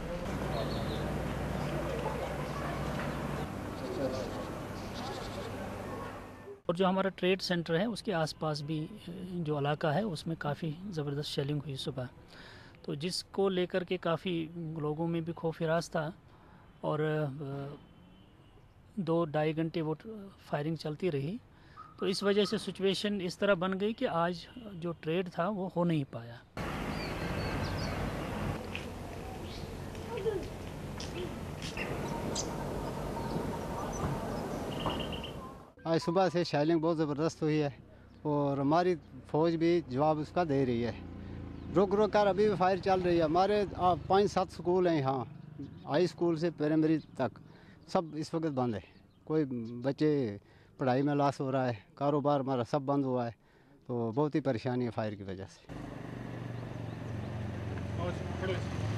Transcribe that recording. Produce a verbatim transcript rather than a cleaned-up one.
और जो हमारा ट्रेड सेंटर है उसके आसपास भी जो इलाका है उसमें काफ़ी ज़बरदस्त शेलिंग हुई सुबह, तो जिसको लेकर के काफ़ी लोगों में भी खौफ हिरास था। और दो ढाई घंटे वो फायरिंग चलती रही, तो इस वजह से सिचुएशन इस तरह बन गई कि आज जो ट्रेड था वो हो नहीं पाया। आज सुबह से शेलिंग बहुत ज़बरदस्त हुई है और हमारी फ़ौज भी जवाब उसका दे रही है। रुक रुक कर अभी भी फायर चल रही है। हमारे पाँच सात स्कूल हैं यहाँ, हाई स्कूल से प्राइमरी तक सब इस वक्त बंद है। कोई बच्चे पढ़ाई में लॉस हो रहा है, कारोबार हमारा सब बंद हुआ है, तो बहुत ही परेशानी है फायर की वजह से।